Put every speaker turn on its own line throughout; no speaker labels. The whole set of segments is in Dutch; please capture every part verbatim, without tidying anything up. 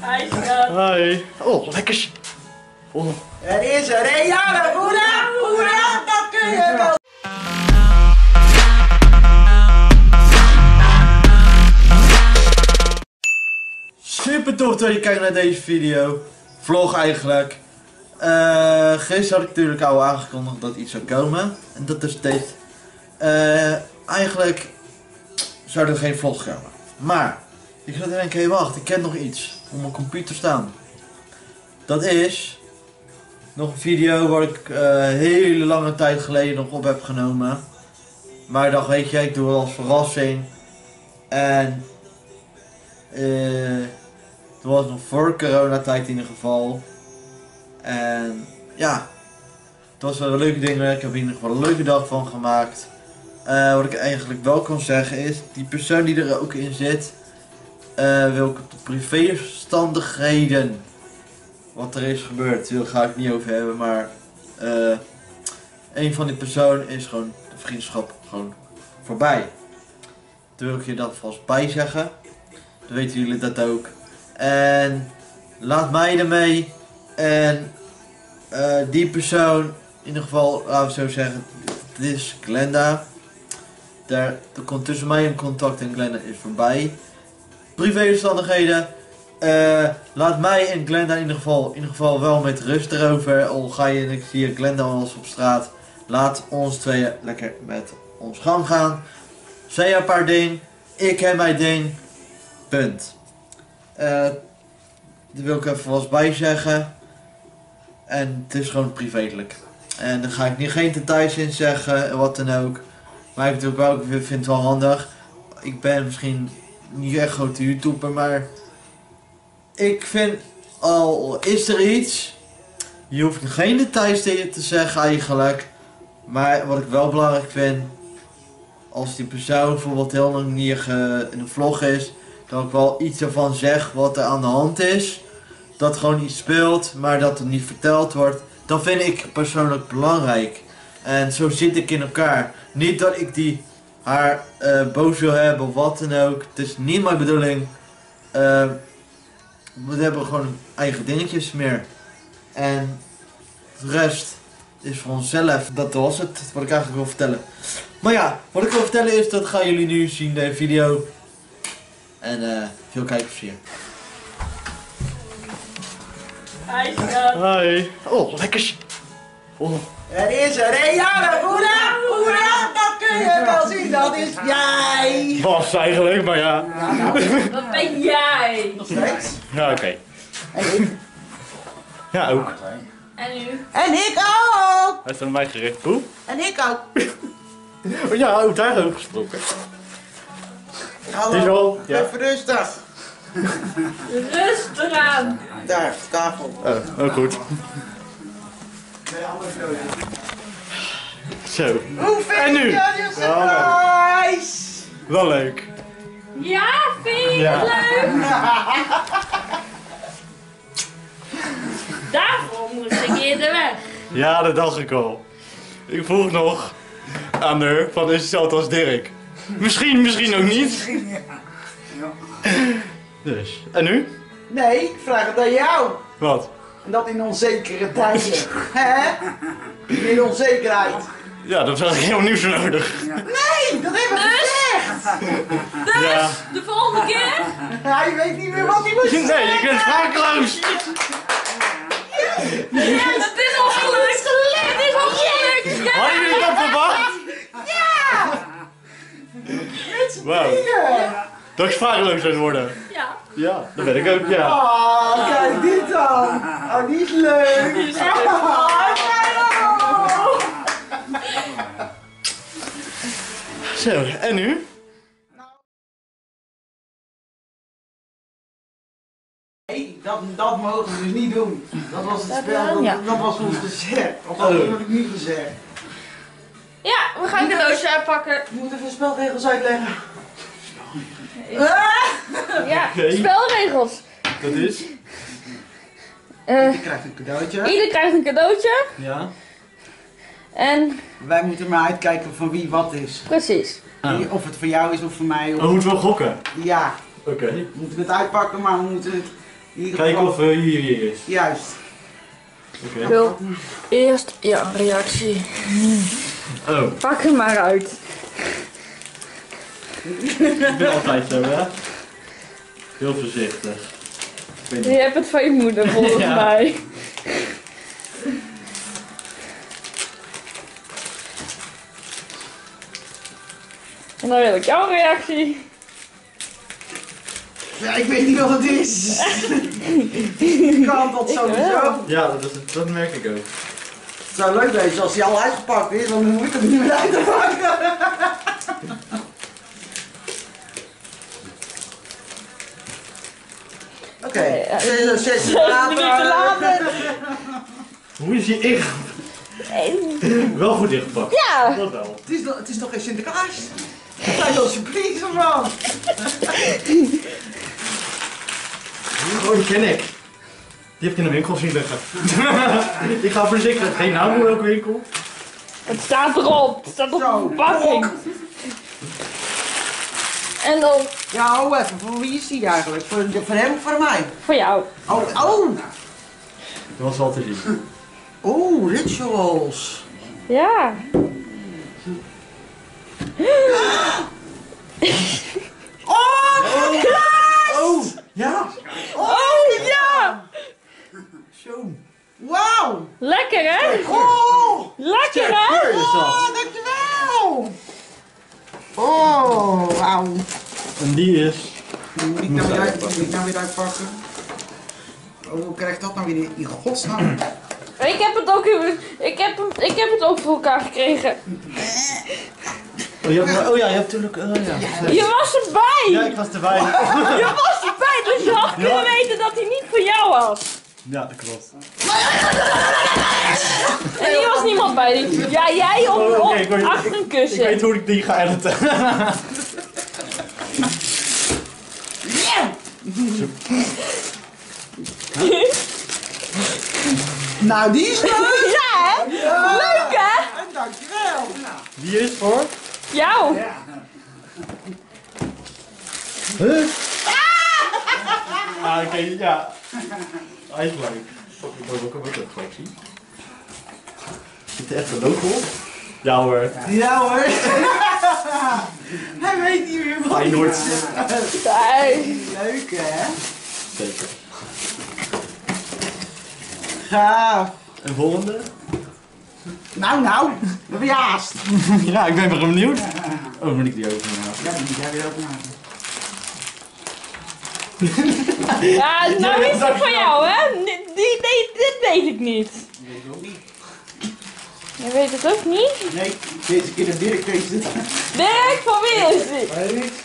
Hi, schat.
Hoi. Oh, lekker. Oh.
Er is er een jarig, hoera, hoera, dat kun je wel.
Super tof dat je kijkt naar deze video. Vlog eigenlijk. Uh, gisteren had ik natuurlijk al aangekondigd dat iets zou komen. En dat is dit. Uh, eigenlijk zou er geen vlog komen. Maar ik zat te denken, hé wacht, ik ken nog iets op mijn computer staan. Dat is nog een video waar ik uh, hele lange tijd geleden nog op heb genomen. Maar ik dacht, weet je, ik doe het als verrassing. En uh, het was nog voor coronatijd in ieder geval. En ja, het was wel een leuke ding. Ik heb er in ieder geval een leuke dag van gemaakt. Uh, wat ik eigenlijk wel kan zeggen is, die persoon die er ook in zit, uh, welke privéomstandigheden, wat er is gebeurd, daar ga ik het niet over hebben. Maar uh, een van die personen is gewoon de vriendschap gewoon voorbij. Toen wil ik je dat vast bij zeggen. Dan weten jullie dat ook. En laat mij ermee. En uh, die persoon, in ieder geval, laten we zo zeggen, dit is Glenda. Daar, er komt tussen mij een contact en Glenda is voorbij. Privéomstandigheden. Uh, laat mij en Glenda in ieder, geval, in ieder geval wel met rust erover. Al ga je en ik zie je Glenda al eens op straat. Laat ons tweeën lekker met ons gang gaan. Zij een paar ding, ik heb mijn ding. Punt. Uh, dat wil ik even vast bij zeggen. En het is gewoon privéelijk. En daar ga ik niet geen details in zeggen, wat dan ook. Maar ik, natuurlijk wel, ik vind het wel handig. Ik ben misschien niet echt grote YouTuber, maar ik vind, al is er iets, je hoeft geen details tegen te zeggen eigenlijk. Maar wat ik wel belangrijk vind, als die persoon bijvoorbeeld heel lang niet in een vlog is, dat ik wel iets ervan zeg wat er aan de hand is. Dat gewoon iets speelt, maar dat het niet verteld wordt. Dat vind ik persoonlijk belangrijk. En zo zit ik in elkaar. Niet dat ik die haar uh, boos wil hebben of wat dan ook. Het is niet mijn bedoeling. Uh, we hebben gewoon eigen dingetjes meer. En de rest is voor onszelf. Dat was het wat ik eigenlijk wil vertellen. Maar ja, wat ik wil vertellen is, dat gaan jullie nu zien in de video. En uh, veel kijkplezier.
Hi, schat.
Hoi. Oh, lekker. Oh.
Er is er een jarig, hoera, hoera, dat kun je wel zien, dat is jij.
Was eigenlijk, maar ja.
Ja, nou,
Wat ben jij?
nog steeds.
Ja, oké. Okay.
En ik.
Ja, ook.
En u?
En ik ook.
Hij is aan mij gericht. Hoe?
En ik ook.
Oh ja, ook daar ook gesproken.
Hallo,
Is al, ja.
even rustig.
Rustig aan.
Daar, tafel.
Oh, ook goed.
Nee, anders zo, ja.
Zo.
Hoe vind
En nu?
je je surprise?
Wel leuk.
Ja, vind je
Ja.
het leuk? Daarvoor moest ik eerder weg.
Ja, dat dacht ik al. Ik vroeg nog aan haar van, is hetzelfde als Dirk? Misschien, misschien ook niet. Dus, en nu?
Nee, ik vraag het aan jou.
Wat?
En dat in onzekere tijden. Hè? In onzekerheid.
Ja, dat was heel nieuws nodig.
Nee, dat hebben we gezegd.
Dus,
Ja.
de volgende keer?
Ja, je weet niet meer wat hij moet
Nee,
zeggen.
je bent sprakeloos.
Ja, het is al gelukt. Het is al gelukt.
Hadden jullie dat verwacht?
Ja! Met z'n
Wauw.
drieën.
Dat ik sprakeloos zou worden.
Ja.
Ja, dat ben ik ook, ja.
Oh, kijk dit dan. Oh, die is leuk.
Die is leuk.
Oh,
Zo, en nu?
nee, dat, dat mogen we dus niet doen. Dat was het
Dat
spel,
wel,
dat,
ja.
dat was ons gezegd. Of dat
Oh.
heb ik niet gezegd.
Ja, we gaan een cadeautje uitpakken.
Je moet even de spelregels uitleggen.
Ja,
Oké.
spelregels.
Dat is?
Uh,
Je krijgt een cadeautje.
ieder krijgt een cadeautje.
Ja.
En
Wij moeten maar uitkijken van wie wat is.
precies.
Ah.
Of het voor jou is of voor mij. Of...
We moeten wel gokken.
Ja,
Oké.
we moeten het uitpakken, maar we moeten het In ieder
Kijken
geval-
of uh, hier hier is.
Juist.
Oké.
Ik wil eerst ja, een reactie.
Oh,
Pak hem maar uit.
ik ben altijd zo, hè? Heel voorzichtig. Ik weet
Je
niet.
hebt het van je moeder volgens
Ja.
mij. En dan wil ik jouw reactie.
Ja, ik weet niet wat het is. Ik kan dat
Ik
sowieso.
wel.
Ja, dat, is, dat merk ik ook.
Het zou leuk zijn als hij al uitgepakt is, want dan moet ik hem niet meer uitpakken. Oké,
Ja, ja.
zes zes
Zes
later.
minuten later.
Hoe is je ingepakt? Wel goed ingepakt.
Ja.
Dat wel.
Het is, nog, het is nog geen Sinterklaas. Het zijn wel surprise, man.
Oh, die ken ik. Die heb ik in de winkel zien liggen. Ik ga verzekeren, geen naam hoe welke winkel.
Het staat erop. Het staat op
Zo,
de verpakking. En dan
Ja, hou even. Voor wie is die eigenlijk? Voor, de- voor hem of voor mij?
voor jou.
Oh, oh.
Dat was wel te zien.
Oh, rituals.
Ja.
Oh,
Oh, ja.
Oh ja.
Zo.
wauw.
Lekker hè?
Oh,
Lekker hè?
Keur is dat.
oh, dankjewel. Oh, wauw.
En die is...
Moet ik nou weer uit, moet ik nou weer uitpakken? Oh, hoe krijg ik dat nou weer in godsnaam?
Ik heb het ook, ik heb, hem- ik heb het ook voor elkaar gekregen.
Oh, je hebt, oh ja, je hebt natuurlijk... Oh, ja.
Je was erbij!
Ja, ik was erbij.
Je was erbij, dus je had kunnen
Ja.
weten dat hij niet voor jou was.
Ja, dat klopt.
En hier was niemand bij. Ja, jij op,
Oh,
op
oké, ik weet-
achter een
Ik weet
kussen.
hoe ik die ga editen.
Nou, die is leuk.
Ja hè? Leuk hè?
En dankjewel.
Die is voor...
Jou.
Huh? Ah, oké, ja. Hij is leuk. Fuck, ik wil ook een beetje gelijk zien. Zit er echt een logo op? Ja hoor.
Ja hoor. Hij weet niet meer wat.
Feyenoord.
Nee.
Leuk hè?
Zeker.
Gaaf.
En volgende?
Nou, nou. We hebben je haast.
Ja, ik ben wel benieuwd. Oh, moet ik die ook doen?
Ja, die moet jij weer ook maken.
Ja, nou is het voor jou hè? Die, die, die- dit weet ik niet.
Ik weet het ook niet.
Je weet het ook niet?
Nee, deze keer de Dirk weet het.
Dirk, van wie is dit?
Weet ik.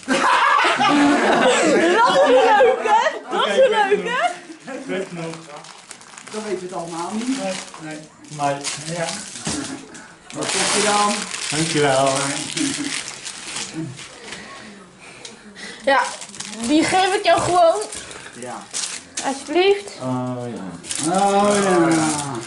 Dat is leuk hè? Dat is leuk hè?
Ik weet het nog.
Dan weet je het allemaal niet.
Nee. Maar,
Ja. Wat kost je dan?
dankjewel.
Ja, die geef ik jou gewoon.
Ja.
Alsjeblieft.
Oh ja.
Oh ja.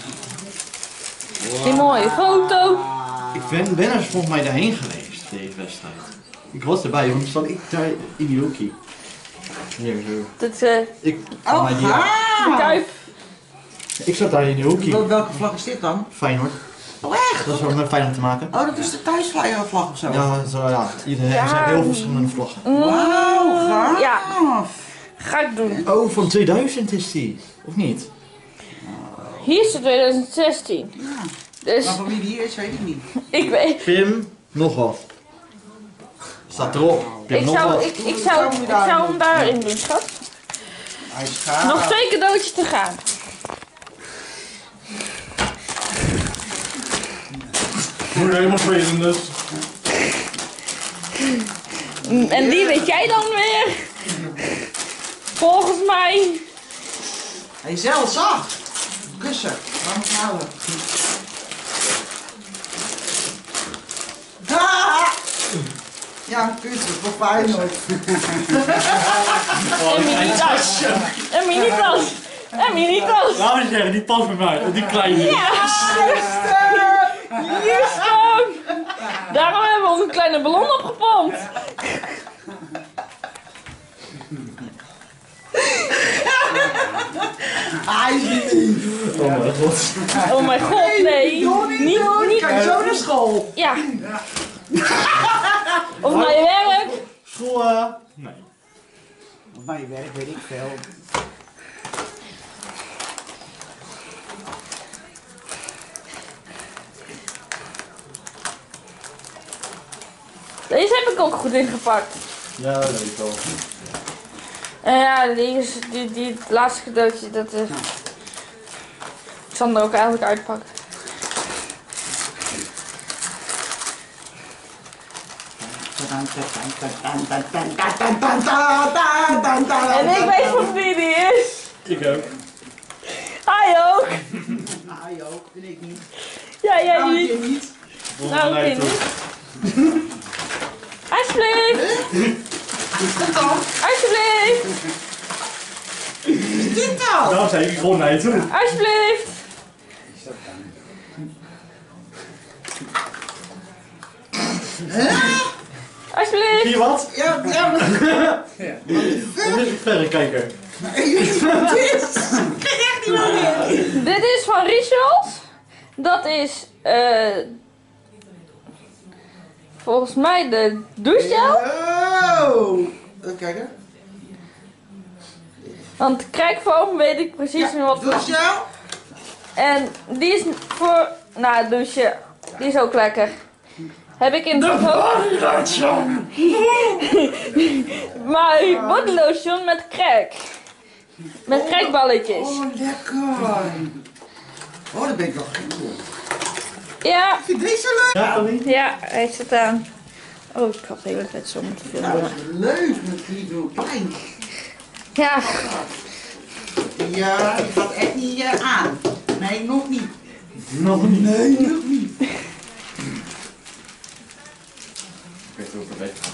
Die mooie foto.
Ik ben, ben er volgens mij daarheen geweest, deze wedstrijd. Ik was erbij, want zat ik daar in die hoekie. Hier zo.
Dat eh
Ik,
Oh,
maar die,
de
gaaf.
kuip.
ik zat daar in die hoekie.
Wel- Welke vlag is dit dan?
Feyenoord.
Oh echt?
Dat is wel met Feyenoord te maken.
Oh, dat is de thuisvlag of zo?
Ja, zo, ja. Iedereen,
Ja.
er zijn heel veel verschillende vlaggen.
Wauw, gaaf.
Ja, ga ik doen.
Oh, van tweeduizend is die. Of niet?
Hier is het twintig zestien.
Ja.
Dus
Maar van wie die is, weet ik niet.
ik weet.
Pim, nog wat. Staat erop. Pim,
Ik
nog
zou,
wat.
ik, ik, zou, ik zou hem daarin doen, schat.
Hij is gaaf.
Nog twee cadeautjes te gaan.
Moet helemaal feesten dus.
En die weet jij dan weer. Volgens mij.
Hij is heel zacht. Kussen. Laat me houden. Ah! Ja, een kussen voor Feyenoord.
Een mini-tas. Een mini-tas. Een mini-tas.
Laten we zeggen, die past bij mij. Die kleine.
Ja! Houston! Daarom hebben we ook een kleine ballon opgepompt.
Hij is niet lief.
Oh mijn god.
Oh mijn god, nee.
Doe niet,
Niet,
doen.
niet.
Kan je zo naar school?
Ja. Of naar je werk.
School, uh, nee.
Of naar je werk, weet ik veel.
Deze heb ik ook goed ingepakt.
Ja, dat weet ik wel.
En ja, die, is, die, die het laatste cadeautje, dat is... Ik zal hem er ook eigenlijk uitpakken. En ik weet van wie die is.
Ik ook.
Hij ook.
Hij ook, en ik niet.
Ja, jij
Nou,
niet.
je niet.
Nou, ik niet. Alsjeblieft.
Kom dan.
Alsjeblieft.
Is dit nou?
Daarom zei ik gewoon naar je toe.
Alsjeblieft. Alsjeblieft.
Zie je wat?
Ja, ja.
Dat is een verrekijker.
Ik weet niet wat het is. Ik krijg echt niet meer.
Dit is van Richard. Dat is eh volgens mij de douchegel.
Oh. Even kijken.
Want kijkfoam weet ik precies
Ja,
wat
doe
voor.
jou.
En die is voor na het douchen. Die is ook lekker. Heb ik in het hoofd. Maar bodylotion met crack. Met crackballetjes.
Oh, lekker. Oh, dat ben ik wel gek voor.
Ja,
Vind je deze leuk?
Ja, Annie?
ja, hij zit aan. Oh, ik had de hele tijd zo moeten
Nou,
filmen.
dat is leuk met lieve klein.
Ja,
Ja, die gaat echt niet uh, aan. Nee, nog niet.
Nog niet.
Nee, nog niet.
Ik weet ook een beetje.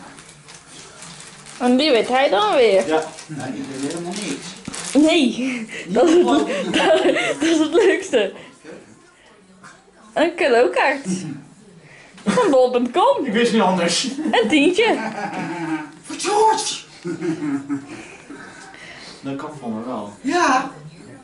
en die weet hij dan weer.
Ja.
Nee, die wil helemaal niks.
Nee, dat is het, dat is het leukste. Een cadeaukaart. Van bol punt com.
Ik wist niet anders.
Een tientje.
Voor George!
Dat kan voor me wel.
Ja.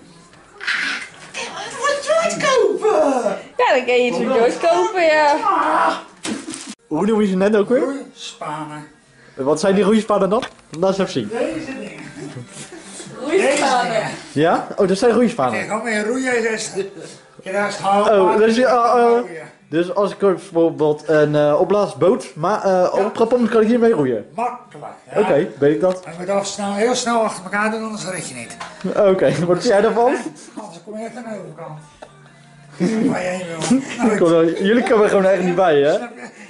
Voor George kopen!
Ja, dan kan je iets voor George kopen, ja.
Hoe noem je ze net ook weer?
Spanen.
Wat zijn die roeispanen dan? Laat eens even zien.
Deze dingen.
Roeispanen.
Ja? Oh, dat zijn roeispanen.
Kijk, kom maar roeien is. Kijk, dat is
Oh, dus, uh, uh, dus als ik bijvoorbeeld een uh, opblaasboot ma uh,
Ja.
oprap, dan kan ik hiermee roeien.
Makkelijk.
Oké, okay, weet ik dat.
Maar je moet af snel, heel snel achter elkaar doen, anders red je niet.
Oké, okay, wat vind jij daarvan?
Anders kom je echt aan de overkant. Waar je heen wil. Nou,
Kom, uh, jullie komen er gewoon echt niet bij, hè?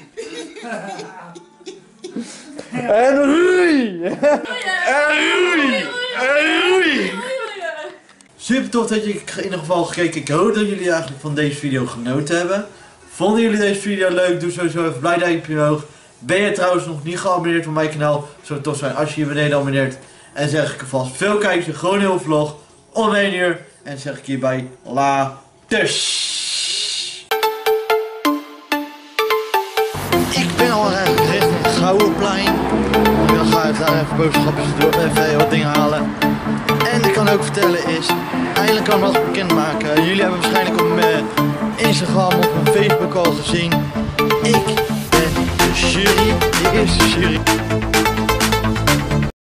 En roei! En roei! En roei! Super tof dat je in ieder geval gekeken. Ik hoop dat jullie eigenlijk van deze video genoten hebben. Vonden jullie deze video leuk? Doe sowieso even blij duimpje omhoog. Ben je trouwens nog niet geabonneerd op mijn kanaal? Zou het tof zijn als je hier beneden abonneert. En zeg ik alvast veel kijkers, gewoon heel vlog. Om één uur. En zeg ik hierbij laters. Ik ben al eigenlijk richting het Gouwenplein. Dan ga ik daar even boodschapjes doen, even wat dingen halen. En ik kan ook vertellen is, eindelijk kan ik wat bekendmaken. Jullie hebben waarschijnlijk op mijn Instagram of mijn Facebook al gezien. Ik ben de jury, de eerste jury.